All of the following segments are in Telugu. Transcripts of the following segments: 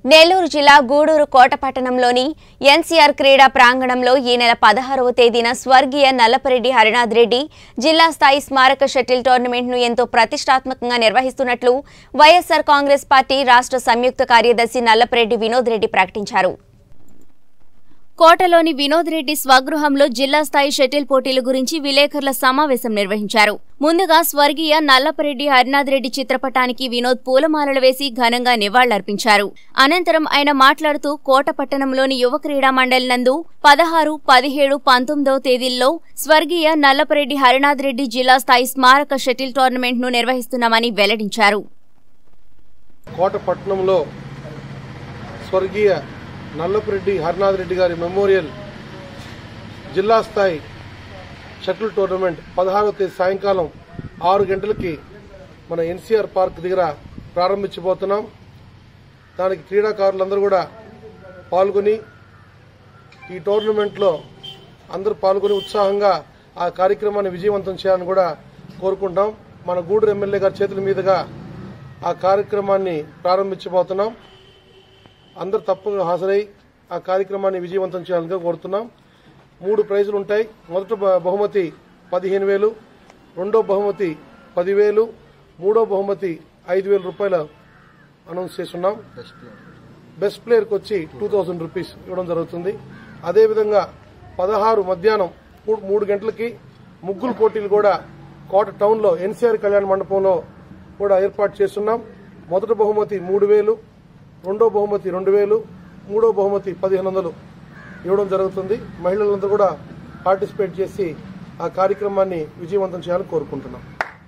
నెల్లూరు జిల్లా గూడూరు కోట పట్టణంలోని ఎన్సీఆర్ క్రీడా ప్రాంగణంలో ఈ నెల 16వ తేదీన స్వర్గీయ నల్లపరెడ్డి హరినాథ్ రెడ్డి జిల్లా స్థాయి స్మారక షటిల్ టోర్నమెంట్ను ఎంతో ప్రతిష్టాత్మకంగా నిర్వహిస్తున్నట్లు వైఎస్ఆర్ కాంగ్రెస్ పార్టీ రాష్ట్ర సంయుక్త కార్యదర్శి నల్లపరెడ్డి వినోద్ రెడ్డి ప్రకటించారు. కోటలోని వినోద్ రెడ్డి స్వగృహంలో జిల్లా స్థాయి షటిల్ పోటీల గురించి విలేకరుల సమావేశం నిర్వహించారు. ముందుగా స్వర్గీయ నల్లపరెడ్డి హరినాథ్ రెడ్డి చిత్రపటానికి వినోద్ పూలమాలలు వేసి ఘనంగా నివాళులర్పించారు. అనంతరం ఆయన మాట్లాడుతూ కోట పట్టణంలోని యువ క్రీడా మండలి నందు 16, 17, 19వ తేదీల్లో స్వర్గీయ నల్లపరెడ్డి హరినాథ్ రెడ్డి జిల్లా స్థాయి స్మారక షటిల్ టోర్నమెంట్ ను నిర్వహిస్తున్నామని వెల్లడించారు. కోట పట్టణంలో స్వర్గీయ నల్లపరెడ్డి హరినాథ్ రెడ్డి గారి మెమోరియల్ జిల్లా స్థాయి షటిల్ టోర్నమెంట్ 16వ తేదీ సాయంకాలం 6 గంటలకి మన ఎన్సీఆర్ పార్క్ దగ్గర ప్రారంభించబోతున్నాం. దానికి క్రీడాకారులందరూ కూడా పాల్గొని ఈ టోర్నమెంట్లో అందరూ పాల్గొని ఉత్సాహంగా ఆ కార్యక్రమాన్ని విజయవంతం చేయాలని కూడా కోరుకుంటాం. మన గూడూరు ఎమ్మెల్యే గారి చేతుల మీదుగా ఆ కార్యక్రమాన్ని ప్రారంభించబోతున్నాం. అందరూ తప్పకుండా హాజరై ఆ కార్యక్రమాన్ని విజయవంతం చేయాలని కోరుతున్నాం. 3 ప్రైజులు ఉంటాయి. మొదటి బహుమతి 15,000, రెండో బహుమతి 10,000, మూడో బహుమతి 5,000 రూపాయలు అనౌన్స్ చేస్తున్నాం. బెస్ట్ ప్లేయర్కి వచ్చి 2,000 రూపీస్ ఇవ్వడం జరుగుతుంది. అదేవిధంగా 16 మధ్యాహ్నం 3 గంటలకి ముగ్గులు పోటీలు కూడా కోట టౌన్లో ఎన్సీఆర్ కళ్యాణ మండపంలో కూడా ఏర్పాటు చేస్తున్నాం. మొదటి బహుమతి 3,000, రెండో బహుమతి 2,000, మూడో బహుమతి 1,500 ఇవ్వడం జరుగుతుంది. మహిళలందరూ కూడా పార్టిసిపేట్ చేసి ఆ కార్యక్రమాన్ని విజయవంతం చేయాలని కోరుకుంటున్నాం.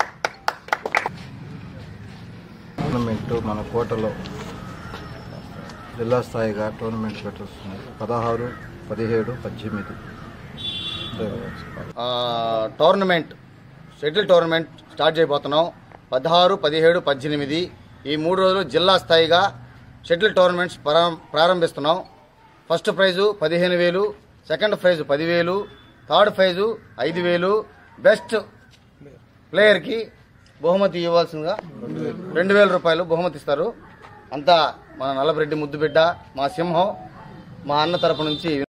టోర్నమెంట్ మన కోటలో జిల్లా స్థాయిగా టోర్నమెంట్ పెట్టొస్తుంది. 16, 17, 18 టోర్నమెంట్ షటిల్ టోర్నమెంట్ స్టార్ట్ చేయబోతున్నాం. 16, 17, 18 ఈ 3 రోజులు జిల్లా స్థాయిగా షటిల్ టోర్నమెంట్స్ ప్రారంభిస్తున్నాం. First prize 15,000, second prize 10,000, third prize 5,000, best ప్లేయర్కి బహుమతి ఇవ్వాల్సిందిగా 2,000 రూపాయలు బహుమతి ఇస్తారు. అంతా మన నల్లపరెడ్డి ముద్దుబిడ్డ, మా సింహం, మా అన్న తరపు నుంచి